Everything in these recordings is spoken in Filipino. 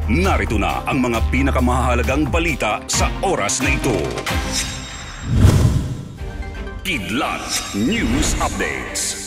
Narito na ang mga pinakamahalagang balita sa oras na ito. Kidlat News Updates.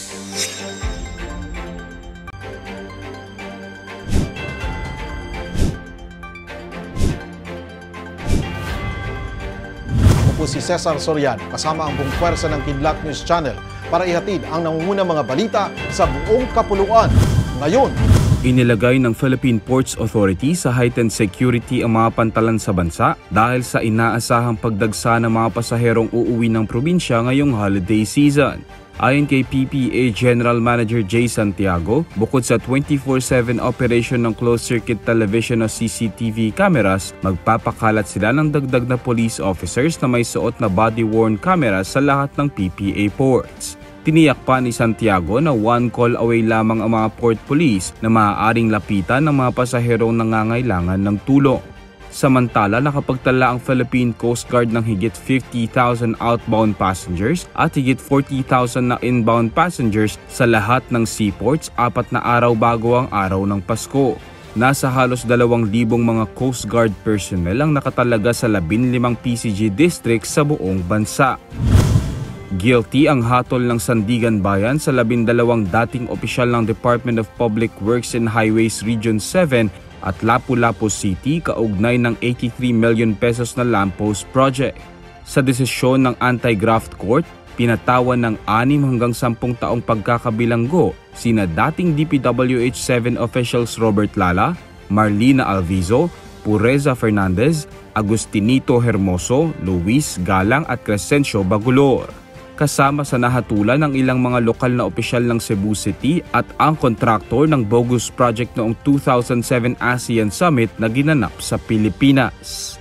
Ako po si Cesar Soriano, kasama ang buong pwersa ng Kidlat News Channel para ihatid ang nangungunang mga balita sa buong kapuluan. Ngayon, inilagay ng Philippine Ports Authority sa heightened security ang mga pantalan sa bansa dahil sa inaasahang pagdagsa ng mga pasaherong uuwi ng probinsya ngayong holiday season. Ayon kay PPA General Manager Jay Santiago, bukod sa 24/7 operation ng closed-circuit television o CCTV cameras, magpapakalat sila ng dagdag na police officers na may suot na body-worn cameras sa lahat ng PPA ports. Tiniyak pa ni Santiago na one call away lamang ang mga port police na maaaring lapitan ng mga pasaherong nangangailangan ng tulong. Samantala, nakapagtala ang Philippine Coast Guard ng higit 50,000 outbound passengers at higit 40,000 na inbound passengers sa lahat ng seaports 4 na araw bago ang araw ng Pasko. Nasa halos 2,000 mga Coast Guard personnel ang nakatalaga sa 15 PCG districts sa buong bansa. Guilty ang hatol ng Sandigan Bayan sa 12 dating opisyal ng Department of Public Works and Highways Region 7 at Lapu-Lapu City kaugnay ng 83 million pesos na lamppost project. Sa desisyon ng Anti-Graft Court, pinatawan ng 6 hanggang 10 taong pagkakabilanggo sina dating DPWH 7 officials Robert Lala, Marlina Alvizo, Pureza Fernandez, Agustinito Hermoso, Luis Galang at Crescencio Bagulor. Kasama sa nahatulan ng ilang mga lokal na opisyal ng Cebu City at ang kontraktor ng bogus project noong 2007 ASEAN Summit na ginanap sa Pilipinas.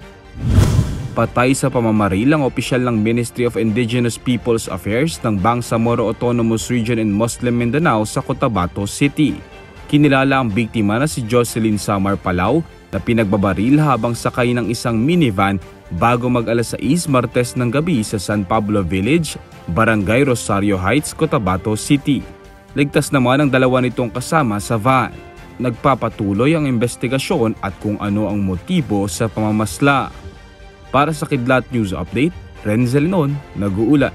Patay sa pamamaril ang opisyal ng Ministry of Indigenous Peoples Affairs ng Bangsamoro Autonomous Region in Muslim Mindanao sa Cotabato City. Kinilala ang biktima na si Jocelyn Samar Palau na pinagbabaril habang sakay ng isang minivan bago mag-alas 6 Martes ng gabi sa San Pablo Village, Barangay Rosario Heights, Cotabato City. Ligtas naman ang dalawa nitong kasama sa van. Nagpapatuloy ang investigasyon at kung ano ang motibo sa pamamasla. Para sa Kidlat News Update, Renzel Linon, nag-uulat.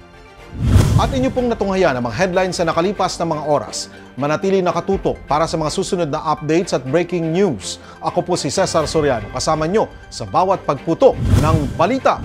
At inyo pong natunghayan ang mga headlines sa nakalipas na mga oras. Manatili nakatutok para sa mga susunod na updates at breaking news. Ako po si Cesar Soriano, kasama nyo sa bawat pagputok ng balita.